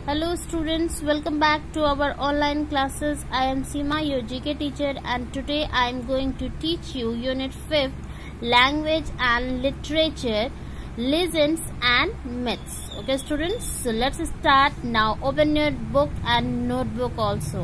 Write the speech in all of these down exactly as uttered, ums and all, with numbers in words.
Hello students, welcome back to our online classes. I am Seema, your G K teacher, and today I am going to teach you Unit fifth, Language and Literature, Legends and Myths. Okay students, so let's start now. Open your book and notebook also.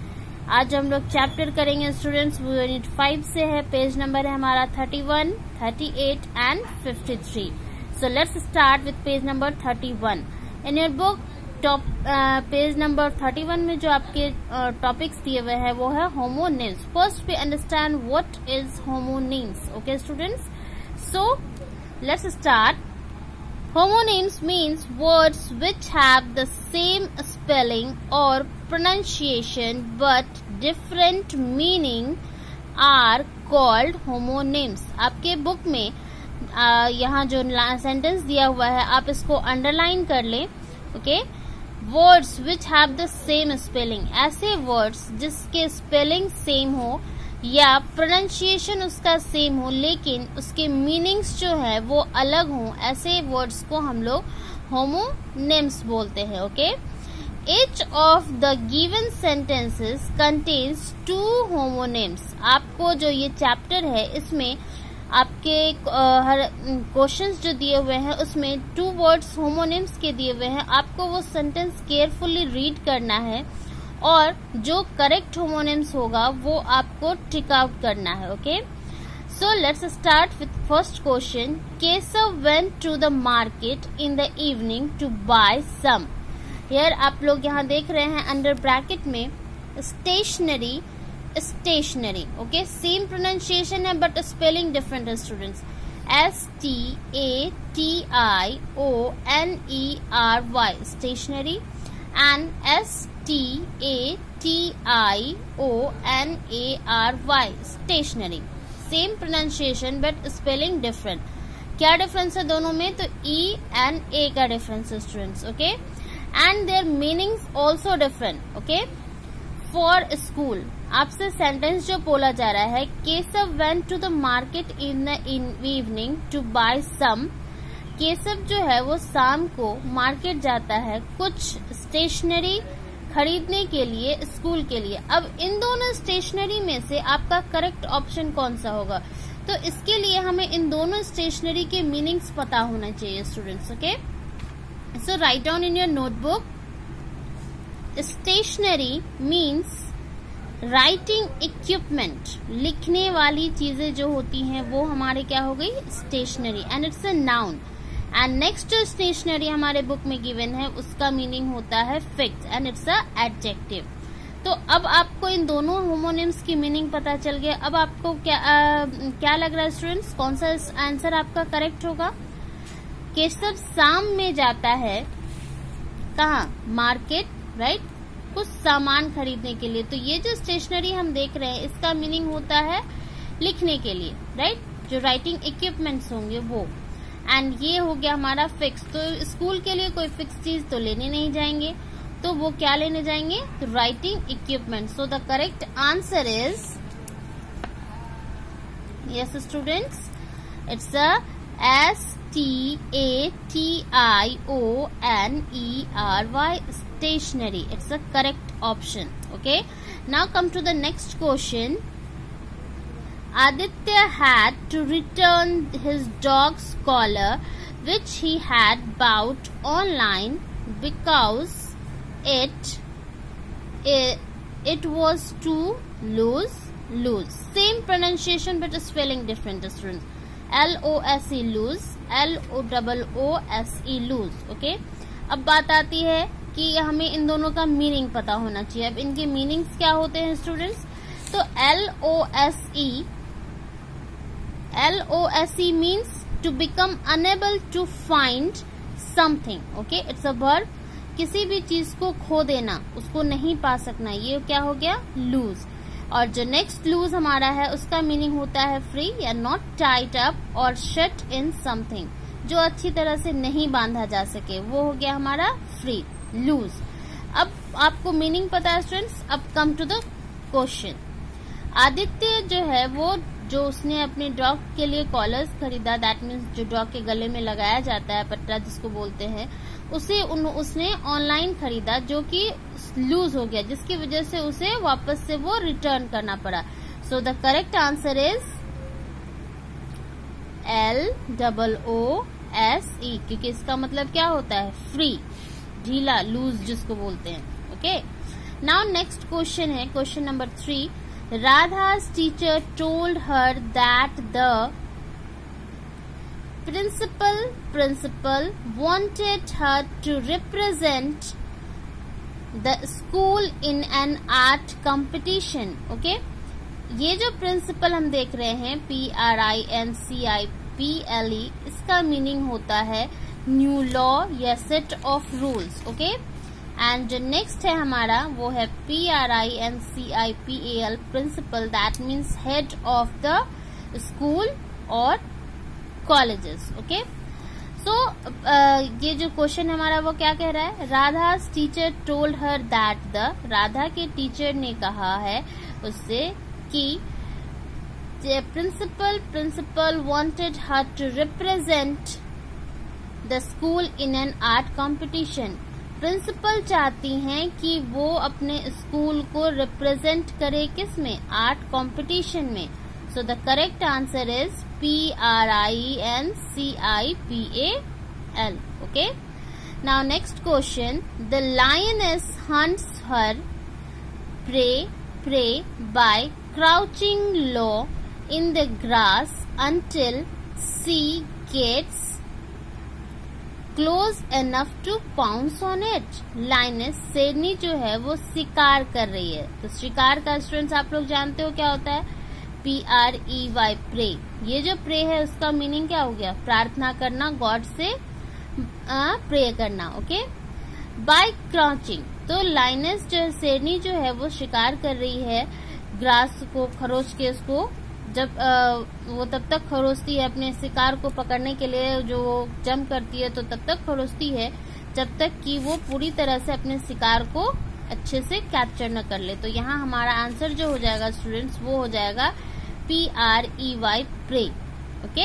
आज हम लोग chapter करेंगे students, वो unit five से है. Page number है हमारा thirty one, thirty eight and fifty three. So let's start with page number thirty one. In your book top page number thirty one में जो आपके टॉपिक्स uh, दिए हुए हैं वो है homonyms. First we understand what is homonyms. Okay students, so let's start. Homonyms means words which have the same spelling or pronunciation but different meaning are called homonyms. आपके book में आ, यहाँ जो सेंटेंस दिया हुआ है आप इसको अंडरलाइन कर लें. Okay, words which have the same spelling, ऐसे वर्ड्स जिसके स्पेलिंग सेम हो या प्रोनाउंसिएशन उसका सेम हो लेकिन उसके मीनिंग्स जो है वो अलग हो, ऐसे वर्ड्स को हम लोग होमोनिम्स बोलते हैं. Okay, each of the given sentences contains two homonyms. आपको जो ये चैप्टर है इसमें आपके हर क्वेश्चंस जो दिए हुए हैं उसमें टू वर्ड्स होमोनिम्स के दिए हुए हैं. आपको वो सेंटेंस केयरफुली रीड करना है और जो करेक्ट होमोनिम्स होगा वो आपको टिक आउट करना है. Okay, so let's start with first question. Keshav went to the market in the evening to buy some. Here आप लोग यहाँ देख रहे हैं अंडर ब्रैकेट में stationery, stationery. Okay, same pronunciation है बट स्पेलिंग डिफरेंट है students. S T A T I O N E R Y stationery and S T A T I O N A R Y stationery. Same pronunciation but spelling different. क्या difference है दोनों में? तो E and A का difference है students. Okay, and their meanings also different. Okay, for school आपसे sentence जो बोला जा रहा है, Keshav went to the market in the evening to buy some. Keshav जो है वो शाम को मार्केट जाता है कुछ स्टेशनरी खरीदने के लिए स्कूल के लिए. अब इन दोनों स्टेशनरी में से आपका करेक्ट ऑप्शन कौन सा होगा? तो इसके लिए हमें इन दोनों स्टेशनरी के मीनिंग्स पता होना चाहिए students. Okay, so write down in your notebook. Stationery means writing equipment, लिखने वाली चीजें जो होती हैं वो हमारे क्या हो गई? Stationery. And it's a noun. And next जो स्टेशनरी हमारे बुक में गिवन है उसका मीनिंग होता है fix and it's a adjective. तो अब आपको इन दोनों होमोनिम्स की मीनिंग पता चल गया. अब आपको क्या आ, क्या लग रहा है स्टूडेंट्स, कौन सा आंसर आपका करेक्ट होगा? केशव शाम में जाता है कहाँ? मार्केट, राइट, कुछ सामान खरीदने के लिए. तो ये जो स्टेशनरी हम देख रहे हैं इसका मीनिंग होता है लिखने के लिए, राइट, जो राइटिंग इक्विपमेंट्स होंगे वो. एंड ये हो गया हमारा फिक्स. तो स्कूल के लिए कोई फिक्स चीज तो लेने नहीं जाएंगे, तो वो क्या लेने जाएंगे? तो writing equipment. So the correct answer is yes students, it's a S T A T I O N E R Y stationery. It's a correct option. Okay, now come to the next question. Aditya had to return his dog's collar which he had bought online because it it, it was too loose loose. Same pronunciation but spelling different students. L O S E loose, L O O O S E loose. Okay, अब बात आती है कि हमें इन दोनों का meaning पता होना चाहिए. अब इनके मीनिंग्स क्या होते हैं स्टूडेंट्स? तो L O S E L O S E means to become unable to find something. Okay, it's a verb. किसी भी चीज को खो देना, उसको नहीं पा सकना, ये क्या हो गया? लूज. और जो नेक्स्ट लूज हमारा है उसका मीनिंग होता है फ्री या नॉट टाइट अप और शट इन समथिंग, जो अच्छी तरह से नहीं बांधा जा सके, वो हो गया हमारा फ्री, लूज. अब आपको मीनिंग पता है स्टूडेंट्स. अब come to the question. Aditya जो है वो जो उसने अपने डॉग के लिए कॉलर्स खरीदा, दैट मीन्स जो डॉग के गले में लगाया जाता है, पट्टा जिसको बोलते हैं, उसे उन, उसने ऑनलाइन खरीदा जो कि लूज हो गया, जिसकी वजह से उसे वापस से वो रिटर्न करना पड़ा। So the correct answer is L double O S E, क्योंकि इसका मतलब क्या होता है, फ्री, ढीला, लूज जिसको बोलते हैं। ओके, नाउ नेक्स्ट क्वेश्चन है क्वेश्चन नंबर थ्री। राधा's teacher told her that the principal principal wanted her to represent the school in an art competition. Okay, ये जो प्रिंसिपल हम देख रहे हैं P R I N C I P L E, इसका meaning होता है न्यू लॉ या set of rules. Okay, and जो नेक्स्ट है हमारा वो है P R I N C I P A L, principal, that means head of the school और कॉलेजेस। ओके, सो ये जो क्वेश्चन हमारा वो क्या कह रहा है, Radha teacher told her that the, Radha के टीचर ने कहा है उससे कि principal principal wanted her to represent the school in an art competition. Principal चाहती हैं कि वो अपने स्कूल को रिप्रेजेंट करे, किस में, आर्ट कंपटीशन में। So the correct answer is P R I N C I P A L. Okay, now next question. The lioness hunts her prey prey by crouching low in the grass until she gets close enough to pounce on it. Lioness शेरनी जो है वो शिकार कर रही है। तो शिकार का स्टूडेंट्स आप लोग जानते हो क्या होता है, P R E Y, prey. ये जो प्रे है उसका मीनिंग क्या हो गया, प्रार्थना करना, गॉड से प्रे करना। ओके, बाय क्राउचिंग, तो लाइनस जो शेरनी जो है वो शिकार कर रही है ग्रास को, खरोच के उसको, जब आ, वो तब तक खरोचती है अपने शिकार को पकड़ने के लिए, जो वो जंप करती है तो तब तक खरोचती है जब तक कि वो पूरी तरह से अपने शिकार को अच्छे से कैप्चर न कर ले। तो यहाँ हमारा आंसर जो हो जाएगा स्टूडेंट्स वो हो जाएगा P R E Y, prey. Okay,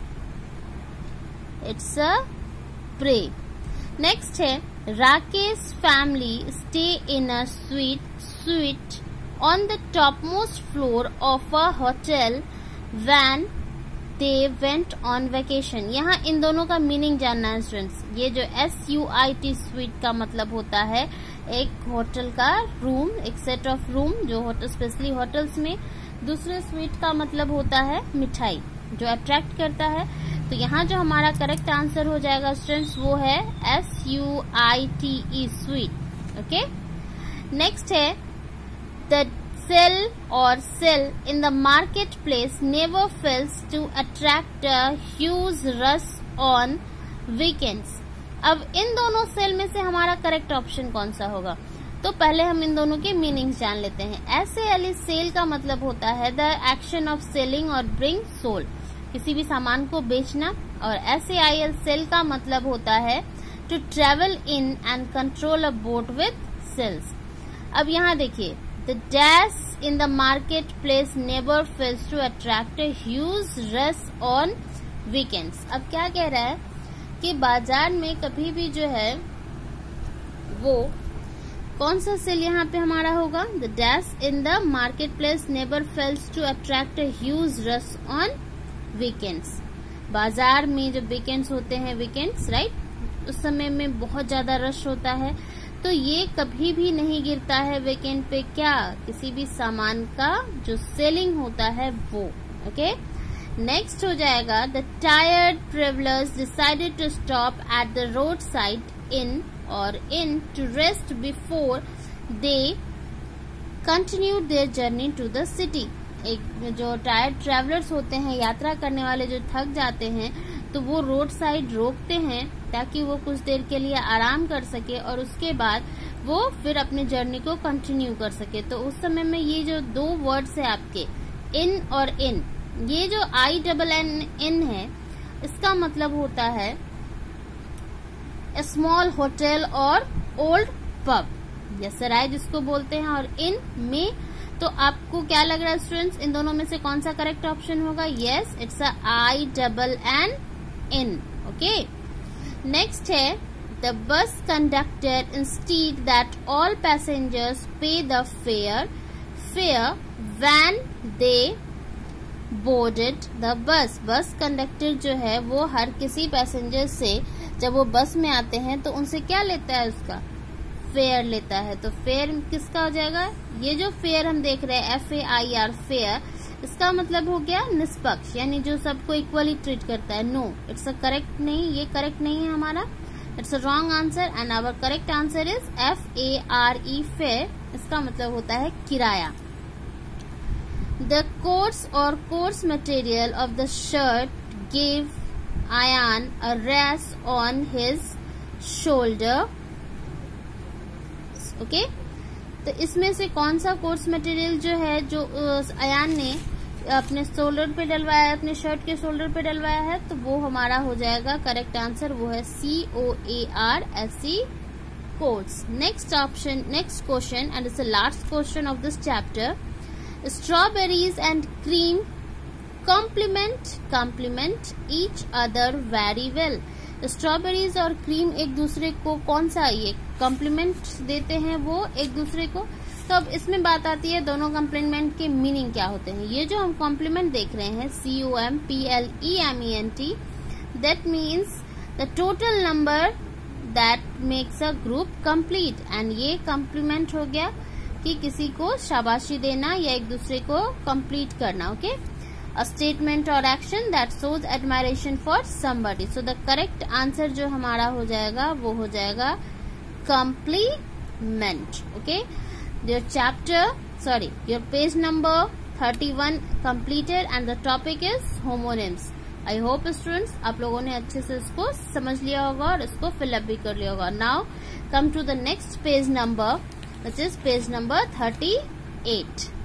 it's a prey. Next है, Rakesh family stay in a suite suite on the topmost floor of a hotel when they went on vacation. यहाँ इन दोनों का मीनिंग जानना है स्टूडेंट्स। ये जो S U I T suite का मतलब होता है एक होटल का रूम, एक सेट ऑफ रूम जो होटल, स्पेशली होटल्स में। दूसरे स्वीट का मतलब होता है मिठाई जो अट्रैक्ट करता है। तो यहाँ जो हमारा करेक्ट आंसर हो जाएगा स्टूडेंट्स वो है S U I T E, suite. Okay, next है, the sell or sell in the marketplace never fails to attract a huge rush on weekends. अब इन दोनों सेल में से हमारा करेक्ट ऑप्शन कौन सा होगा, तो पहले हम इन दोनों के मीनिंग्स जान लेते हैं। एस ए एल सेल का मतलब होता है द एक्शन ऑफ सेलिंग और ब्रिंग सोल, किसी भी सामान को बेचना। और S A I L sail का मतलब होता है to travel in and control a boat with sails. अब यहाँ देखिए, The dash in the marketplace never fails to attract a huge rush on weekends. अब क्या कह रहा है कि बाजार में कभी भी जो है वो कौन सा सेल यहाँ पे हमारा होगा, The dash in the marketplace never fails to attract a huge rush on weekends. बाजार में जब वीकेंड्स होते हैं, वीकेंड्स राइट, उस समय में बहुत ज्यादा रश होता है, तो ये कभी भी नहीं गिरता है वीकेंड पे, क्या, किसी भी सामान का जो सेलिंग होता है वो। ओके, नेक्स्ट हो जाएगा, the tired travellers decided to stop at the road side inn और in to rest before they continue their journey to the city. एक जो टायर्ड ट्रेवलर्स होते हैं, यात्रा करने वाले जो थक जाते हैं, तो वो रोड साइड रोकते हैं ताकि वो कुछ देर के लिए आराम कर सके और उसके बाद वो फिर अपनी जर्नी को कंटिन्यू कर सके। तो उस समय में ये जो दो वर्ड्स है आपके, इन और इन, ये जो आई डबल एन इन है, इसका मतलब होता है स्मॉल होटल और ओल्ड पब या सराय जिसको बोलते हैं। और इन में, तो आपको क्या लग रहा है स्टूडेंट्स, इन दोनों में से कौन सा करेक्ट ऑप्शन होगा? Yes, it's a I double N inn. Okay, next है, The bus conductor insisted that all passengers pay the fare fare when they boarded the bus. Bus conductor जो है वो हर किसी पैसेंजर से जब वो बस में आते हैं तो उनसे क्या लेता है, उसका फेयर लेता है. तो फेयर किसका हो जाएगा, ये जो फेयर हम देख रहे हैं F A I R fair, इसका मतलब हो गया निष्पक्ष, यानी जो सबको इक्वली ट्रीट करता है. नो, इट्स अ करेक्ट नहीं, ये करेक्ट नहीं है हमारा. It's a wrong answer and our correct answer is F A R E fare. इसका मतलब होता है किराया. द कोट्स और course material of the shirt give Ayaan a rash on his shoulder. Okay, तो इसमें से कौन सा कोर्स मटेरियल जो है जो अयान ने अपने शोल्डर पे डलवाया है, अपने शर्ट के शोल्डर पे डलवाया है, तो वो हमारा हो जाएगा करेक्ट आंसर, वो है C O A R S E coarse. Next option, next question and it's the last question of this chapter. Strawberries and cream complement complement each other very well. Strawberries और cream एक दूसरे को कौन सा ये complement देते हैं, वो एक दूसरे को. तो अब इसमें बात आती है दोनों कॉम्प्लीमेंट के मीनिंग क्या होते हैं. ये जो हम कॉम्प्लीमेंट देख रहे हैं C O M P L E M E N T, that means the total number that makes a group complete. And ये कॉम्प्लीमेंट हो गया कि किसी को शाबाशी देना या एक दूसरे को कंप्लीट करना. Okay, a statement or action that shows admiration for somebody. So the correct answer जो हमारा हो जाएगा वो हो जाएगा compliment. Okay, your chapter, sorry, your page number thirty-one completed and the topic is homonyms. I hope students आप लोगों ने अच्छे से इसको समझ लिया होगा और इसको fill up भी कर लिया होगा. Now come to the next page number, which is page number thirty-eight.